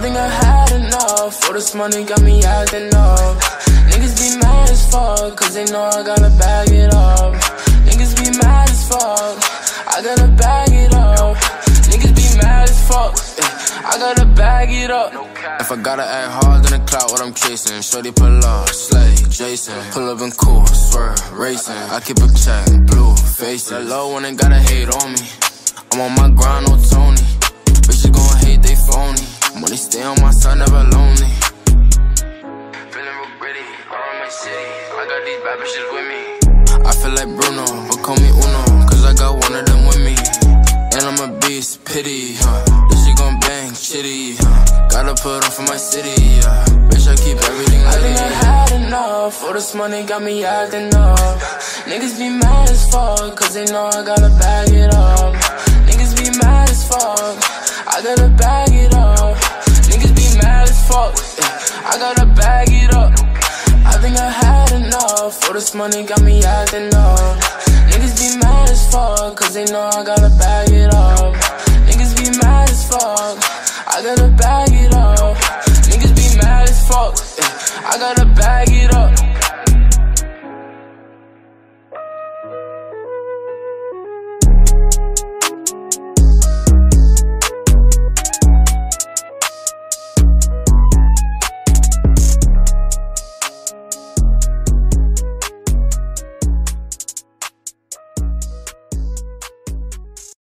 think I had enough. All this money got me acting up. Niggas be mad as fuck, cause they know I gotta bag it up. Niggas be mad as fuck, I gotta bag it up. Niggas be mad as fuck, I gotta bag it up. If I gotta act hard, then the clout what I'm chasing. Shorty pull up, slay, Jason. Pull up and cool, swerve, racing. I keep a check, blue, facing. That low one ain't gotta hate on me. I'm on my grind, no Tony. Bitches gon' hate, they phony. Money stay on my side, never lonely. Feeling real gritty, all in my city. I got these bad bitches with me. I feel like Bruno, but call me Uno, cause I got one of them with me. And I'm a beast, pity, this shit gon' bang, chitty, gotta put on for my city, bitch, I keep everything I think I had enough. All this money got me acting up. Niggas be mad as fuck, cause they know I gotta bag it up. Niggas be mad as fuck, I gotta bag it up. Niggas be mad as fuck, I gotta bag it up. I think I had enough. All this money got me acting up. Niggas be mad as fuck, cause they know I gotta bag it up. Niggas be mad as fuck, I gotta bag it up. Niggas be mad as fuck, I gotta bag it up.